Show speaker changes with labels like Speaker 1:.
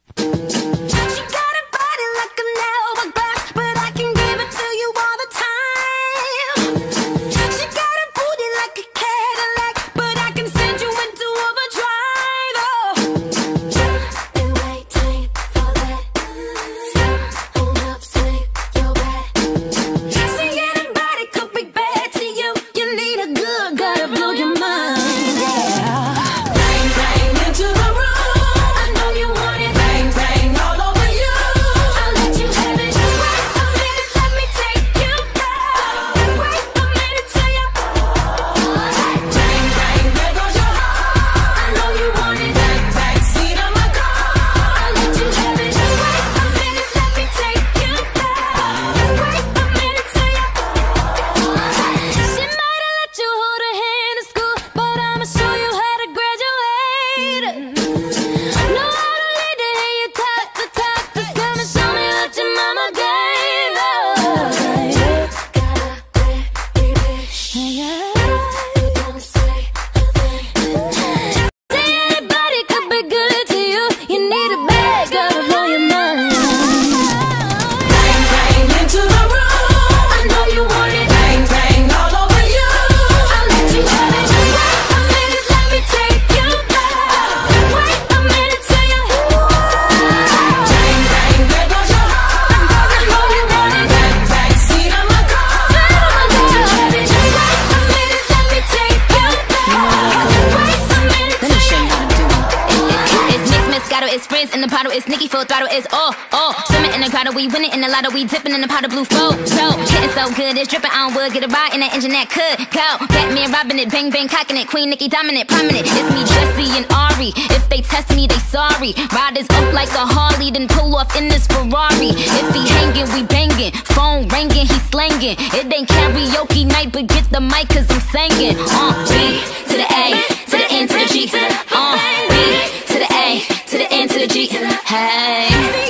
Speaker 1: It's friends in the bottle, it's Nicki full throttle, it's all. Swimming in the grotto, we winning in the lotto, we dipping in the pot of blue flow. So, getting so good, it's dripping on wood, get a ride in that engine that could go. Batman robbing it, bang bang cocking it, Queen Nicki dominant, prominent. It's me, Jesse and Ari. If they test me, they sorry. Riders up like a Harley, then pull off in this Ferrari. If he hanging, we banging. Phone ringing, he slanging. It ain't karaoke night, but get the mic, cause I'm singing. B to the A, to the N to the G. B to the A, to the N to the G. Hey.